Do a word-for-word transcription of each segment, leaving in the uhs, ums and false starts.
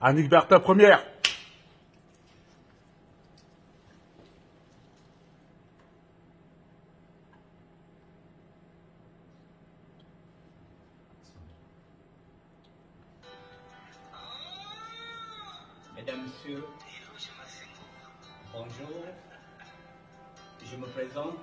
Annick Bertin première. Mesdames, Messieurs, bonjour. Je me présente,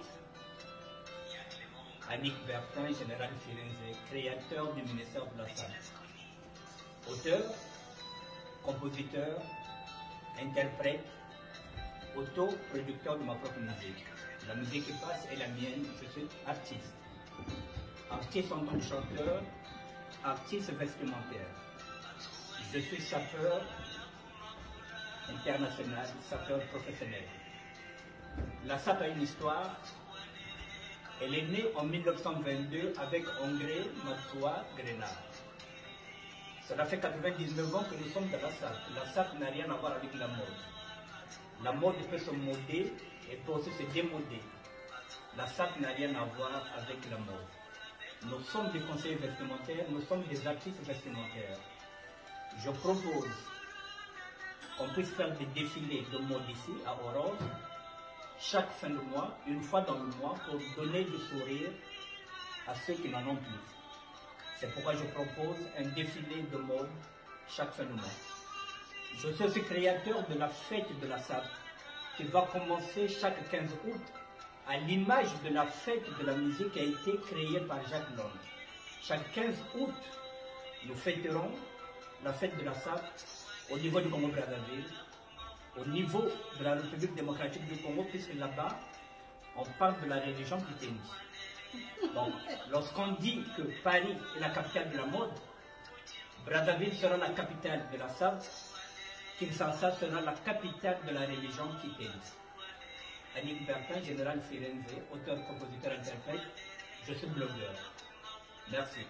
Annick Bertin, général Firenze, créateur du ministère de la Santé. Auteur, compositeur, interprète, auto-producteur de ma propre musique. La musique qui passe est la mienne, je suis artiste. Artiste en tant que chanteur, artiste vestimentaire. Je suis sapeur international, sapeur professionnel. La S A P a une histoire. Elle est née en mille neuf cent vingt-deux avec André Matsoa Grenard. Cela fait quatre-vingt-dix-neuf ans que nous sommes dans la S A P. La S A P n'a rien à voir avec la mode. La mode peut se moder et peut aussi se démoder. La S A P n'a rien à voir avec la mode. Nous sommes des conseillers vestimentaires, nous sommes des artistes vestimentaires. Je propose qu'on puisse faire des défilés de mode ici à Aurore, chaque fin de mois, une fois dans le mois, pour donner du sourire à ceux qui n'en ont plus. C'est pourquoi je propose un défilé de mode chaque fin de mois. Je suis aussi créateur de la fête de la S A P qui va commencer chaque quinze août à l'image de la fête de la musique qui a été créée par Jacques Lang. Chaque quinze août, nous fêterons la fête de la S A P au niveau du Congo-Brazzaville, au niveau de la République démocratique du Congo, puisque là-bas, on parle de la religion chrétienne. Donc, lorsqu'on dit que Paris est la capitale de la mode, Brazzaville sera la capitale de la S A P, Kinshasa sera la capitale de la religion chrétienne. Annick Bertin, général Firenze, auteur, compositeur, interprète, je suis blogueur. Merci.